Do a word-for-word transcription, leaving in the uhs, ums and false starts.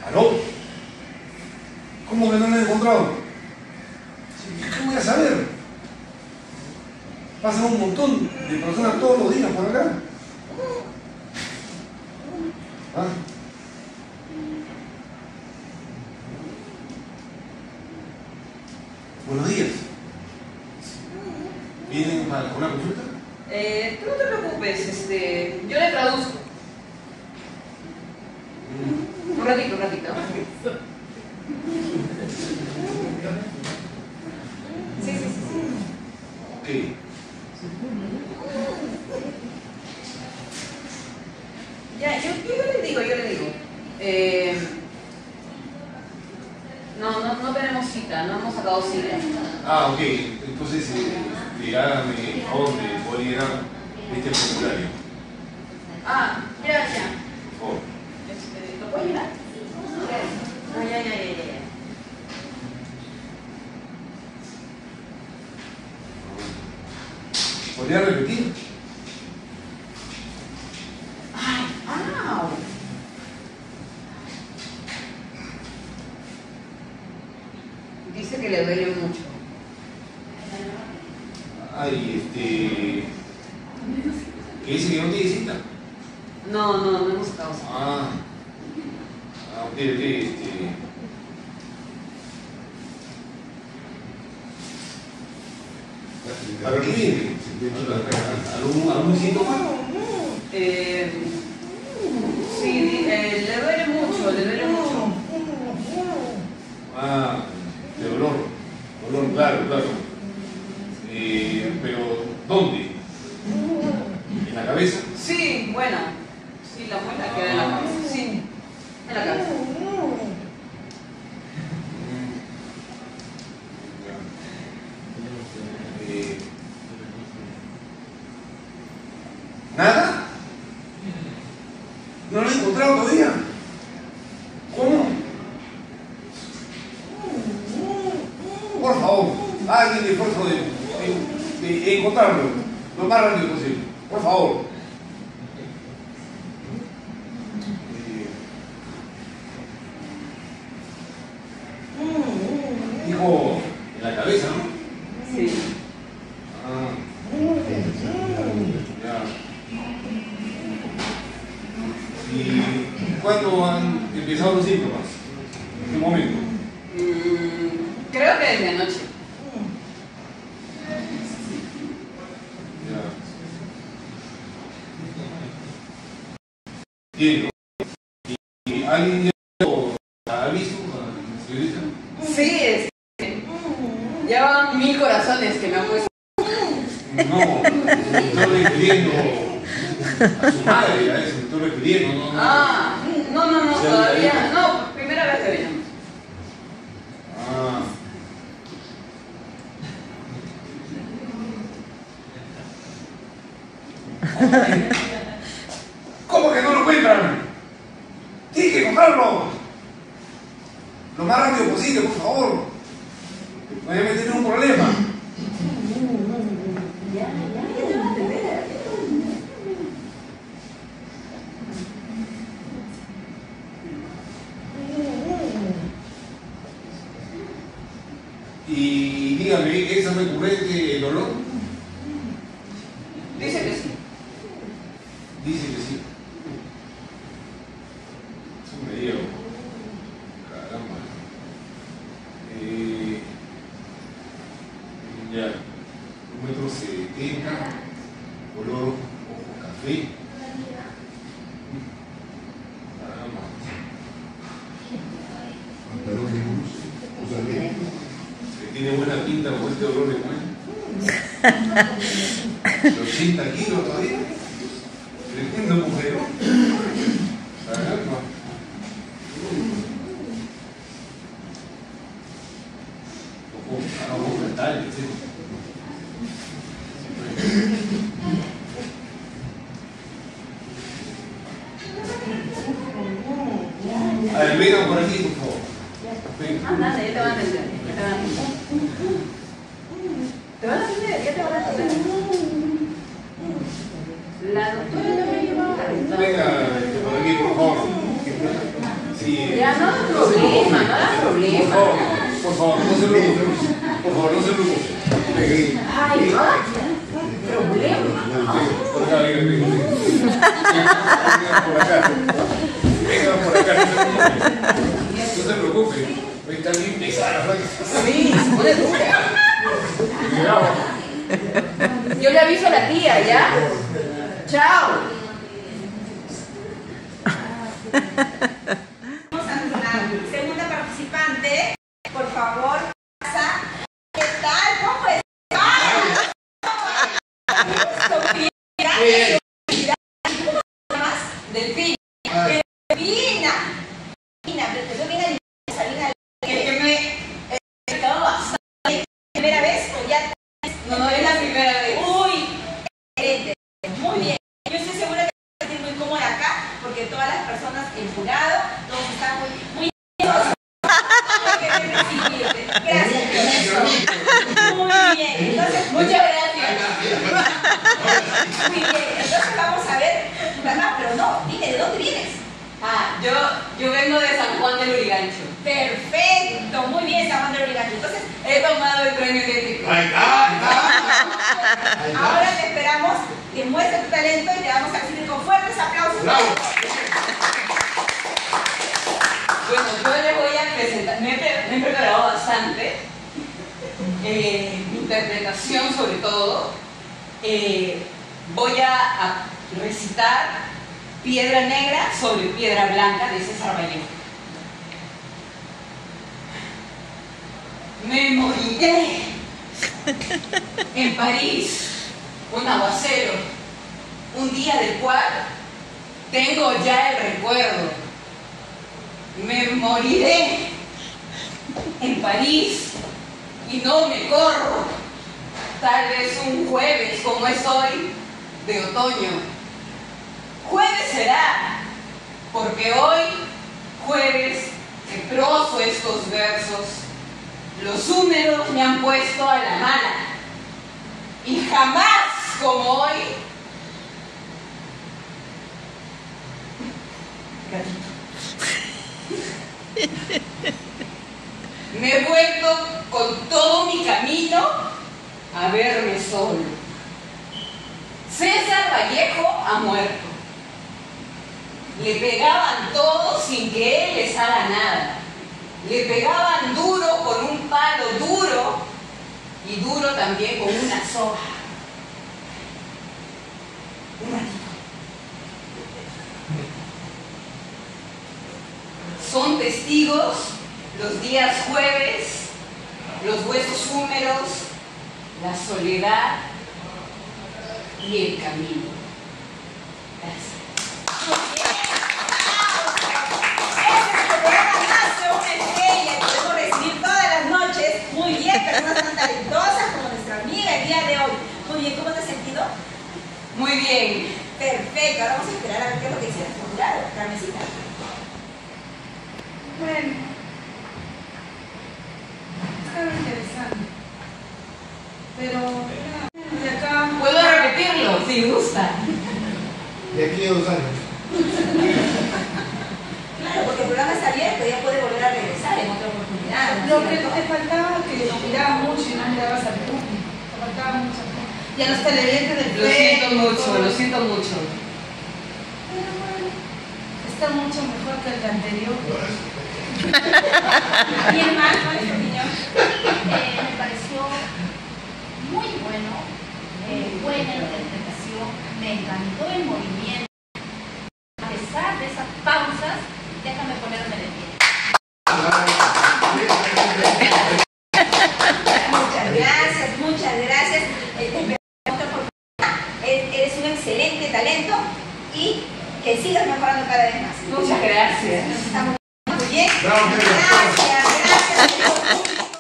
¿Aló? ¿Cómo que no lo he encontrado? ¿Qué voy a saber? Pasan un montón de personas todos los días por acá. ¿Ah? Buenos días. ¿Vienen para una consulta? Eh, tú no te preocupes, este, yo le traduzco. Mm. Un ratito, un ratito. Sí, sí, sí, sí. Ok. Ya, yo, yo le digo, yo le digo. Eh, no, no, no tenemos cita, no hemos sacado cita. Ah, ok. Entonces, eh, hágame el favor de poder llenar este formulario. Ah, ya, ya. Por favor. Este, ¿lo puedo llenar? Ah, ya, ya, ya, ya, ya. ¿Podría repetir? Ay, ¡au! Dice que le duele mucho. Ay, este... ¿Qué dice que no tiene cita? No, no, no hemos sacado cita. Ah, ah, ok, ok, este... ¿Para qué viene? ¿Algún, algún síntoma? Eh, sí, eh, le duele mucho, le duele mucho. Ah, de dolor. Dolor, claro, claro. Eh, pero, ¿dónde? ¿En la cabeza? Sí, bueno, sí, la muela queda en la cabeza. Sí, en la cabeza. Eh, ¿Nada? ¿No lo he encontrado todavía? ¿Cómo? Por favor, hagan el esfuerzo de, de, de encontrarlo lo más rápido posible. Por favor. Eh, dijo, en la cabeza, ¿no? Sí. Ah. Ya. ¿Y cuándo han empezado los síntomas? ¿En qué momento? Mm, creo que desde anoche. Ya. Entiendo. ¿Y alguien ya lo ha visto, señorita? Sí, es que ya van mil corazones que me han puesto. No, me estoy refiriendo a su madre, a eso me estoy refiriendo, no, no. Ah, no, no, no, ¿Se ha todavía. visto? No, primera vez que venimos. Ah. ¿Cómo que no lo encuentran? Tienen que encontrarlo. Lo más rápido posible, por favor. Me voy a meter en un problema. Y dígame, ¿es recurrente el dolor? Dice que sí. Dice que sí. Eso me dio. Caramba. Eh, ya. Un metro setenta. Color ojo café. Caramba. Que tiene buena pinta con este dolor de muela. De ochenta kilos todavía. Tremendo mujer. Caramba. Ojo, ah, ojo mental, ¿sí? A ver, vengan por aquí, por favor. Venga. Ah, dale, ya te van a atender. Ya te van a atender. Te van a atender, ya te van a atender. La doctora no me lleva. Venga, por aquí, por favor. Sí. Ya, no da problema, no da problema. Por favor, no se preocupe. Por favor, no se preocupe. Ay, no da problema. Por acá, venga, venga, venga. Por acá. Venga, por acá, no se preocupe. No se preocupe. Está bien pesada la flaca. Sí, se pone dura. Yo le aviso a la tía, ¿ya? Chao. Vamos a nuestra segunda participante. Por favor, pasa. ¿Qué tal? ¿Cómo estás? Sofía. ¿Cómo te llamas? Delfín. Delfina. Delfina, pero te veo bien Salina. Que me he quedado bastante. ¿Primera vez o ya? No, no es la primera vez. Uy, excelente. Muy bien. Yo estoy segura que te vas a sentir muy cómoda acá porque todas las personas, el jurado, todos están muy, muy nerviosos. Gracias. Muy bien. Entonces, Muchas gracias. muy bien. Entonces vamos a ver. Ah, pero no, dime, ¿de dónde vienes? Ah, yo, yo vengo de San Juan del Lurigancho. Perfecto, muy bien, San Juan del Lurigancho. Entonces, He tomado el tren eléctrico. Ahí está, ahí está. ahora te esperamos que muestres tu talento y te vamos a recibir con fuertes aplausos. Bravo. Bueno, yo les voy a presentar, me he, pre- me he preparado bastante, eh, mi interpretación sobre todo. Eh, voy a, a recitar Piedra Negra sobre Piedra Blanca de César Vallejo. Me moriré en París, un aguacero, un día del cual tengo ya el recuerdo. Me moriré en París y no me corro. Tal vez un jueves como es hoy de otoño. Jueves será, porque hoy, jueves, que proso estos versos, los húmedos me han puesto a la mala. Y jamás como hoy, gatito. Me he vuelto con todo mi camino a verme solo. César Vallejo ha muerto. Le pegaban todos sin que él les haga nada. Le pegaban duro con un palo duro y duro también con una soga. Un ratito. Son testigos los días jueves, los huesos húmedos, la soledad y el camino. Gracias. Muy bien. Este programa nace una estrella que podemos recibir todas las noches. Muy bien, personas tan talentosas como nuestra amiga el día de hoy. Muy bien, ¿cómo te has sentido? Muy bien. Perfecto, ahora vamos a esperar a ver qué es lo que hicieron. Claro, Carmencita. Bueno, estaba interesante. Pero, de acá. ¿Puedo repetirlo si gusta? De aquí a dos años. Claro, porque el programa está abierto, ya puede volver a regresar en otra oportunidad. Lo que te faltaba es que mirabas mucho y no mirabas al público. Te faltaba mucho. Y a los televidentes del Lo siento Facebook, mucho, todo. lo siento mucho. Pero bueno, está mucho mejor que el de anterior. Mi hermano, ¿cuál es tu opinión? Eh, me pareció muy bueno, eh, buena interpretación, me encantó el movimiento. A pesar de esas pausas, déjame ponerme de pie. Muchas gracias, muchas gracias. Eh, te esperamos otra oportunidad. Eh, Eres un excelente talento y que sigas mejorando cada vez más. Muchas gracias. Estamos muy bien. Bravo, Pedro. Gracias, gracias.